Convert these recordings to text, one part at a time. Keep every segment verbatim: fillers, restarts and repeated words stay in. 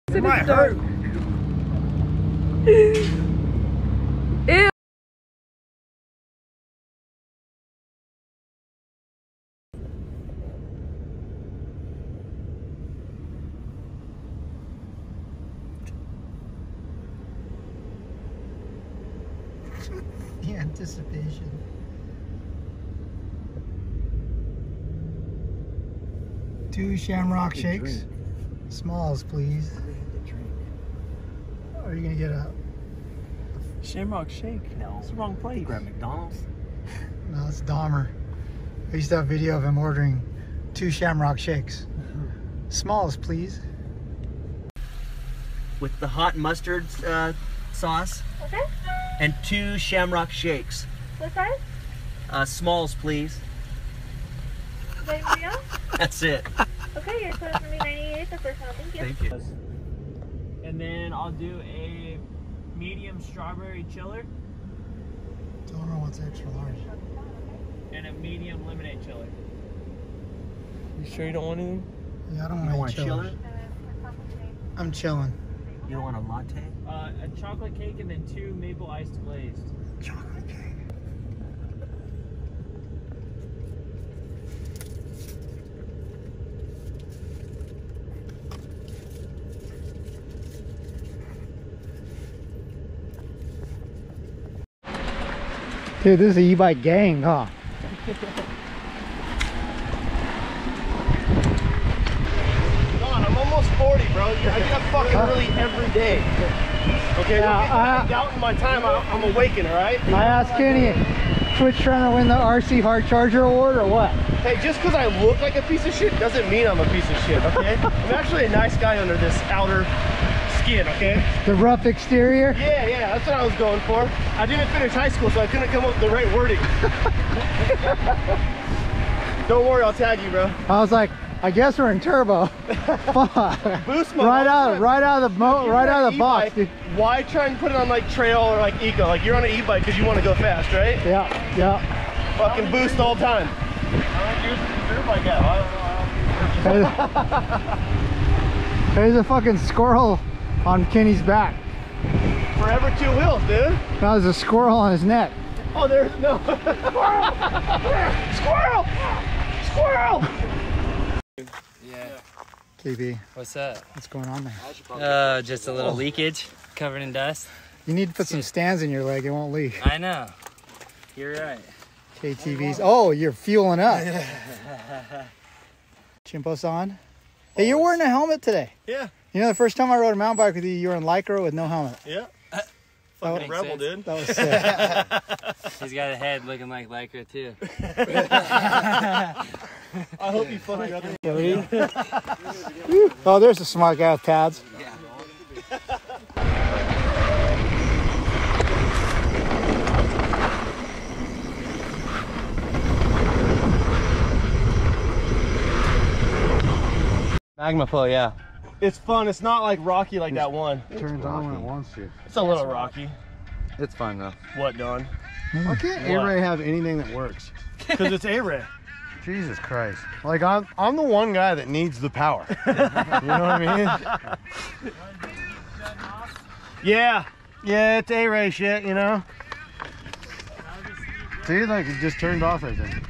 It might hurt. Ew. The anticipation. Two shamrock shakes. Drink. Smalls, please. Or are you gonna get a Shamrock shake? No. It's the wrong place. Grab McDonald's? No, it's Dahmer. I used to have a video of him ordering two shamrock shakes. Smalls, please. With the hot mustard uh, sauce. Okay. And two shamrock shakes. What size? Uh, smalls, please. Is that everybody else? That's it. Okay, your total's gonna be ninety-eight the first one. Thank you. Thank you. And then I'll do a medium strawberry chiller Don't know what's extra large. and a medium lemonade chiller. You sure you don't want anything? Yeah, I don't You want don't any want chillers. chiller? I'm chilling. You don't want a latte? Uh, a chocolate cake and then two maple iced glazed. Chocolate cake. Dude, this is a e-bike gang, huh? Don, I'm almost forty, bro. I get up fucking early every day. Okay, Yeah, don't get I- doubt in my time. I, I'm awakened, all right? I asked Kenny, Twitch trying to win the R C Hard Charger Award or what? Hey, just because I look like a piece of shit doesn't mean I'm a piece of shit, okay? I'm actually a nice guy under this outer skin, okay? The rough exterior? Yeah, yeah, that's what I was going for. I didn't finish high school, so I couldn't come up with the right wording. Don't worry, I'll tag you, bro. I was like, I guess we're in turbo. Fuck. Boost mode. Right out, right out of the mo, You're right on out of an the box, e-bike, dude. Why try and put it on like trail or like eco? Like you're on an e-bike because you want to go fast, right? Yeah, yeah. Fucking boost all the time. There's a fucking squirrel on Kenny's back. Forever two wheels, dude. That was a squirrel on his neck. Oh, there's no. Squirrel! Squirrel! Yeah. K B, What's up? what's going on there? Uh, just a little leakage, covered in dust. You need to put some stands in your leg, it won't leak. I know. You're right. K T Vs. Oh, you're fueling up. Chimpo's on. Hey, you're wearing a helmet today. Yeah. You know, the first time I rode a mountain bike with you, you were in Lycra with no helmet. Yeah. Fucking Fucking rebel, dude. That was sick. He's got a head looking like Lycra too. I hope you fucking other. Oh, there's a smart guy with pads. Magma flow, yeah. It's fun. It's not like rocky like that one. It turns on when it wants to. It's a little rocky. It's fine though. What, Don? Why can't A-Ray have anything that works? Because it's A-Ray. Jesus Christ. Like, I'm, I'm the one guy that needs the power. You know what I mean? Yeah. Yeah, it's A-Ray shit, you know? See, like, it just turned off right there.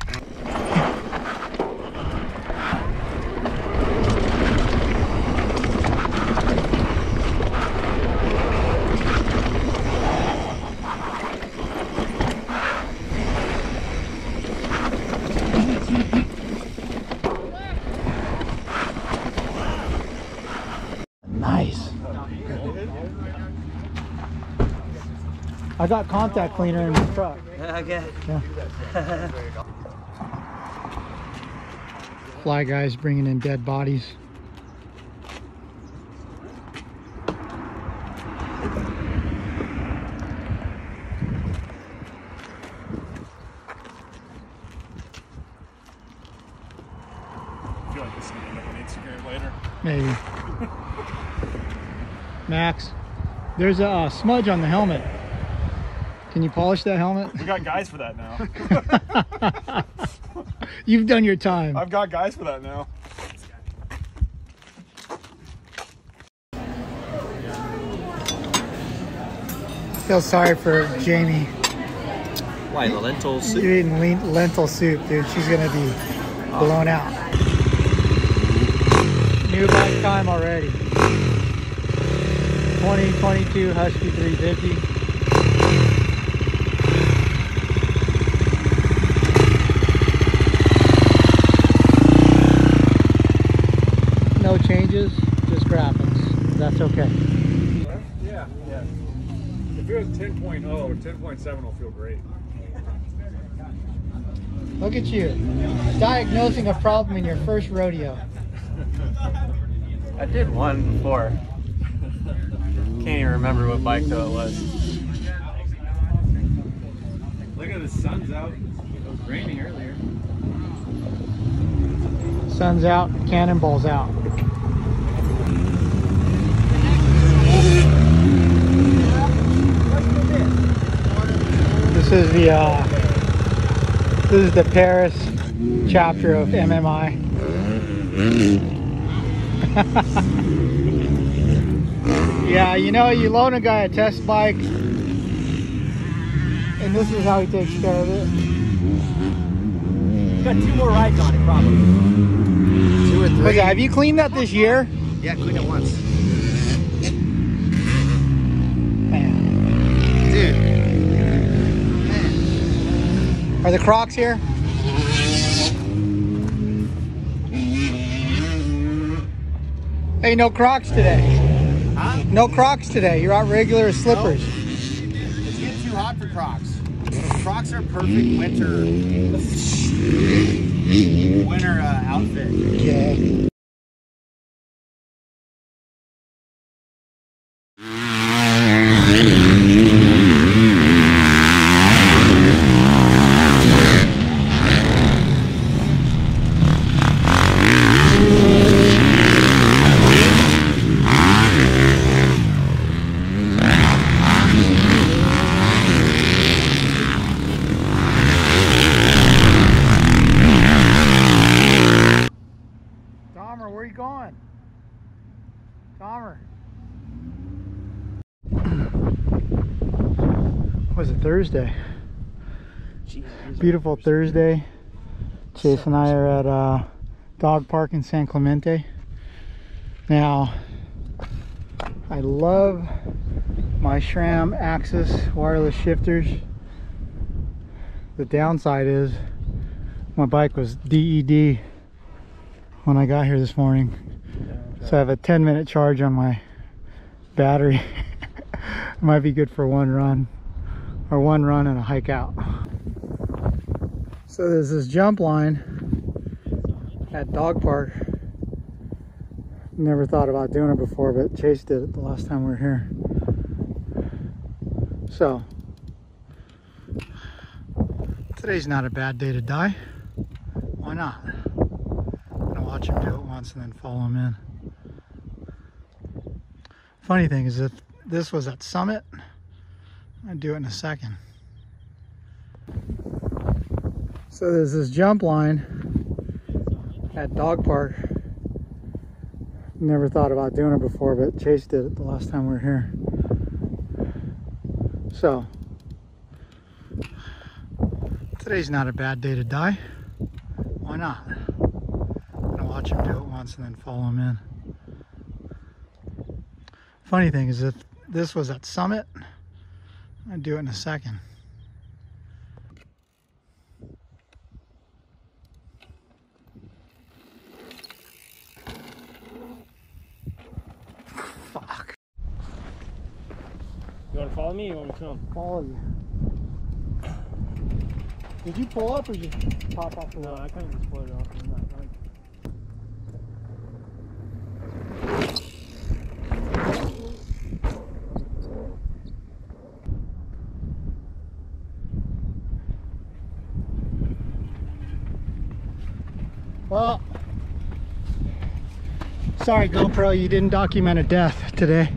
Nice. I got contact cleaner in the truck. Okay. Yeah. Fly guys bringing in dead bodies. I feel like this is going to make an Instagram later. Maybe. Max, there's a uh, smudge on the helmet. Can you polish that helmet? We got guys for that now. You've done your time. I've got guys for that now. Feel sorry for Jamie. Why, the lentil soup? You're eating lean- lentil soup, dude. She's gonna be blown out. New bike time already. twenty twenty-two Husky three fifty. No changes, just graphics. That's okay. Yeah, yeah. If it was ten point oh, ten point seven will feel great. Look at you, diagnosing a problem in your first rodeo. I did one before. Can't even remember what bike though it was. Look at the sun's out. It was raining earlier. Sun's out, cannonball's out. This is the uh, this is the Paris chapter of M M I. Yeah, you know, you loan a guy a test bike, and this is how he takes care of it. You got two more rides on it, probably. Two or three. Okay, have you cleaned that this year? Yeah, clean it once. Man. Dude. Are the Crocs here? Hey, no Crocs today. Huh? No Crocs today. You're out regular slippers. Nope. It's getting too hot for Crocs. Crocs are perfect winter winter uh, outfit. Okay. Dahmer, where are you going? Dahmer. Was it Thursday? Beautiful Thursday. Chase and I are at uh, dog park in San Clemente. Now, I love my SRAM Axis wireless shifters. The downside is my bike was D E D when I got here this morning. So I have a ten minute charge on my battery. Might be good for one run, or one run and a hike out. So there's this jump line at dog park. Never thought about doing it before, but Chase did it the last time we were here. So today's not a bad day to die. Why not? I'm gonna watch him do it once and then follow him in. Funny thing is, if this was at Summit, I'd do it in a second. So there's this jump line at dog park. Never thought about doing it before, but Chase did it the last time we were here. So today's not a bad day to die. Why not? I'm gonna watch him do it once and then follow him in. Funny thing is, if this was at Summit, I'd do it in a second. Fuck. You want to follow me or you want me to come? Follow you. Did you pull up or did you pop off the No, wall? I kind of just floated off. I'm not going. Well, sorry GoPro, you didn't document a death today.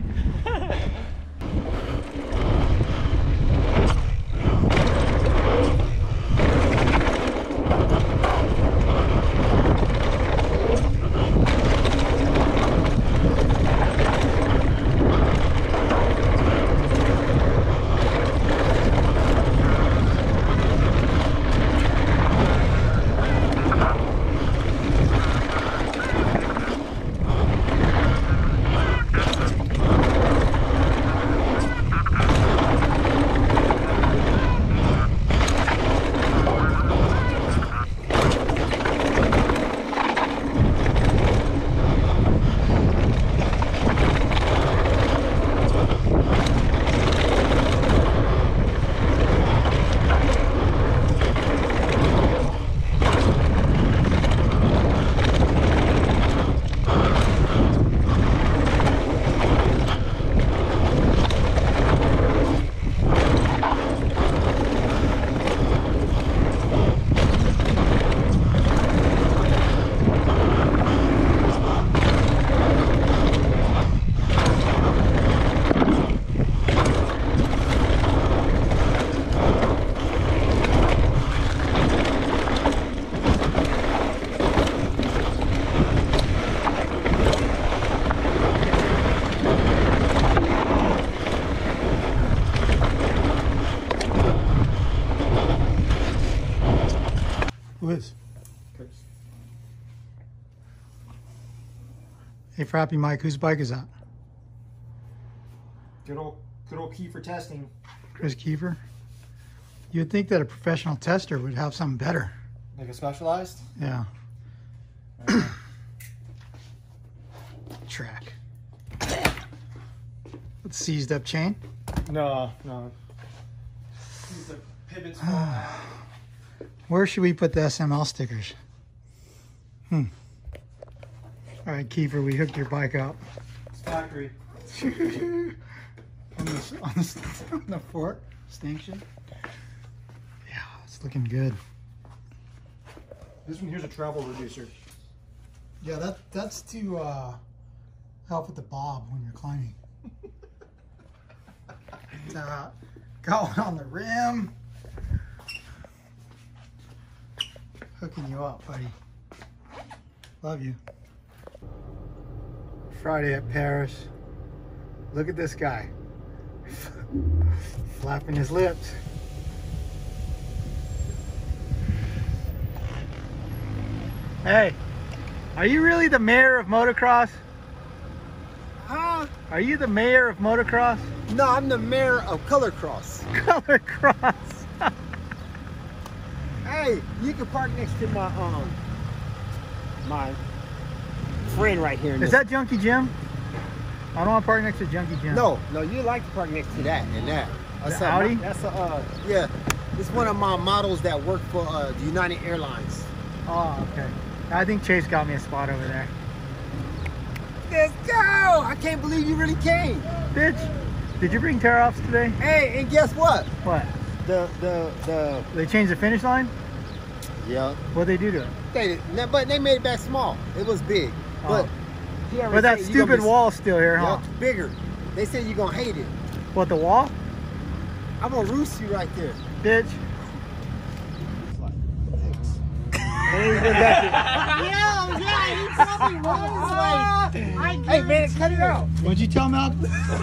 Hey, Frappy Mike, whose bike is that? Good old, good old key for testing. Chris Kiefer? You'd think that a professional tester would have something better. Like a specialized? Yeah. Track. With seized up chain? No, no. Use the pivots. Where should we put the S M L stickers? Hmm. All right, Kiefer, we hooked your bike up. It's factory. on, the, on, the, on the fork stanchion. Yeah, it's looking good. This one here's a travel reducer. Yeah, that that's to uh, help with the bob when you're climbing. uh, going on the rim. Hooking you up, buddy. Love you. Friday at Paris. Look at this guy. Flapping his lips. Hey, are you really the mayor of motocross? Huh? Are you the mayor of motocross? No, I'm the mayor of color cross. Color cross. Hey, you can park next to my um my friend right here. Is that Junkie Jim? I don't want to park next to Junkie Jim. No, no, you like to park next to that and that. That's The a, Audi? That's a uh, yeah. It's one of my models that work for uh, the United Airlines. Oh, okay. I think Chase got me a spot over there. Let's go! I can't believe you really came. Bitch, did you bring tear-offs today? Hey, and guess what? What? The the the. They changed the finish line? Yeah. What'd they do to it? They did, but they made it back small. It was big, Oh. but. he already But that said you gonna stupid be- wall's still here, huh? Yeah, bigger. They said you're gonna hate it. What, the wall? I'm gonna roost you right there. Bitch. yeah, yeah, he probably was like, hey man, cut it out. What'd you tell Mal?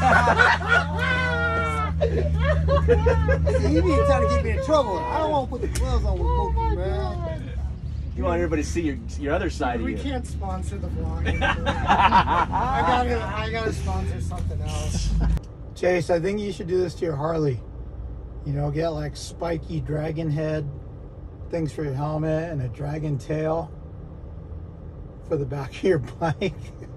See, he be trying to get me in trouble. I don't want to put the gloves on with Mookie, man. You want everybody to see your your other side We of you. can't sponsor the vlog anymore. I gotta, I gotta sponsor something else. Chase, I think you should do this to your Harley. You know, get like spiky dragon head things for your helmet and a dragon tail for the back of your bike.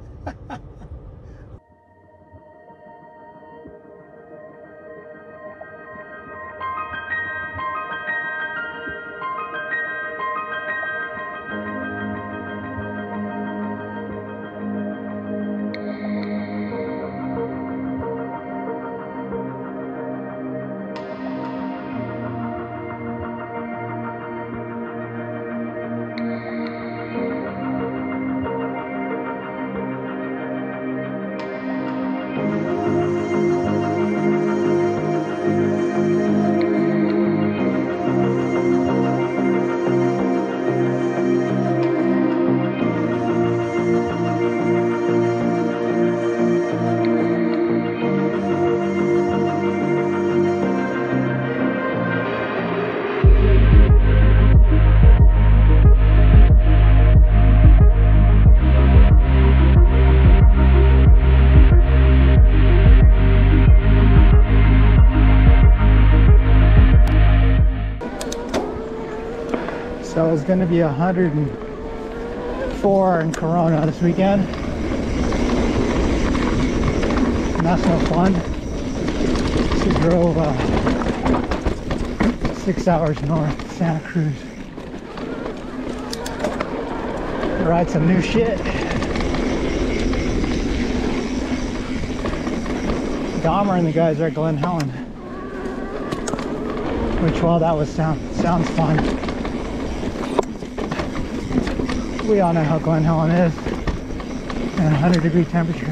So it's going to be one hundred four in Corona this weekend. And that's no fun. We drove uh, six hours north to Santa Cruz. Ride some new shit. Dahmer and the guys are at Glen Helen. Which, well, that was sound sounds fun. We all know how Glen Helen is in one hundred degree temperature.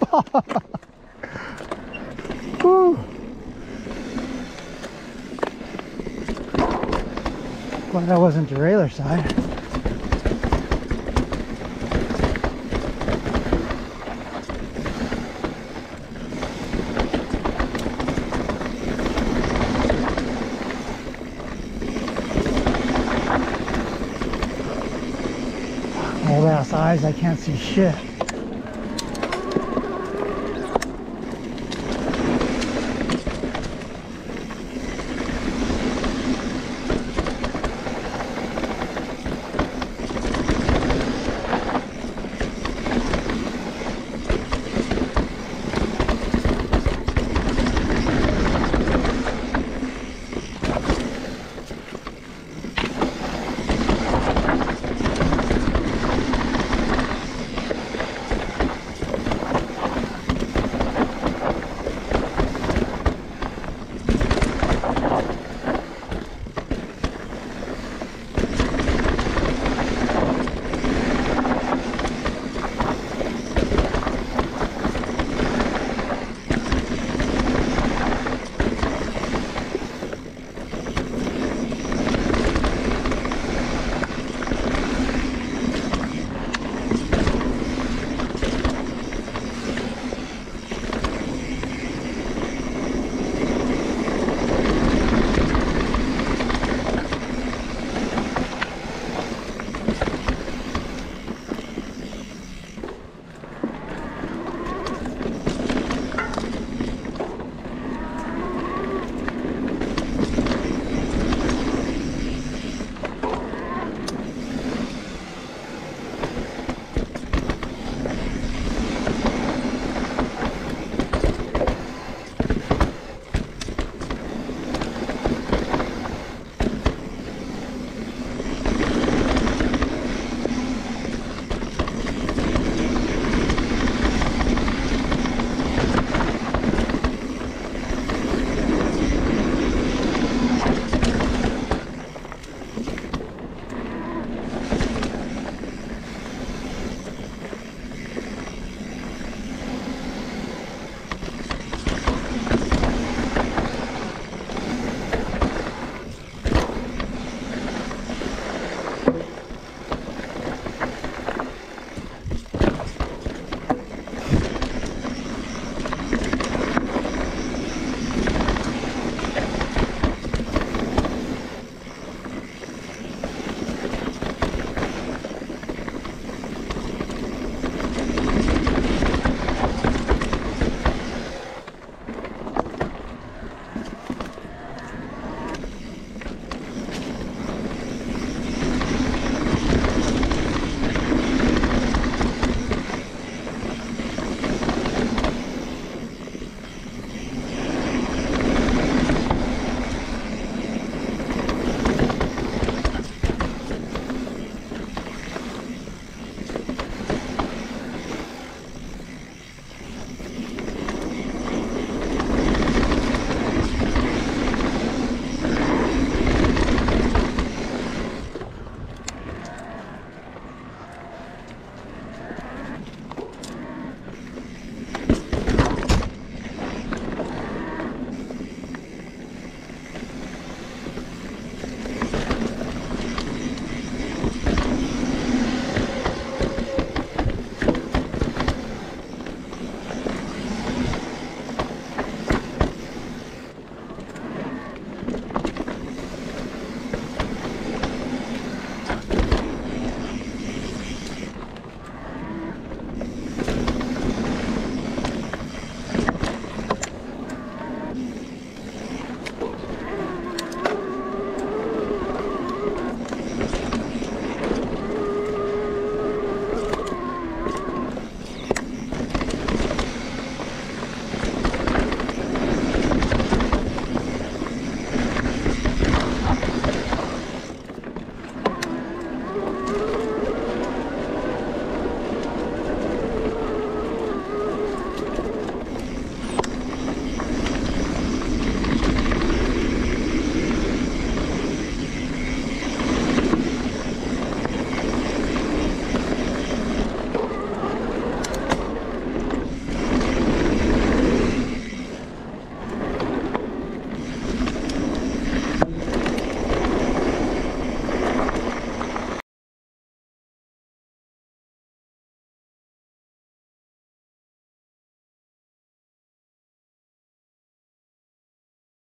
Whew. Glad that wasn't derailleur side. Old ass eyes, I can't see shit.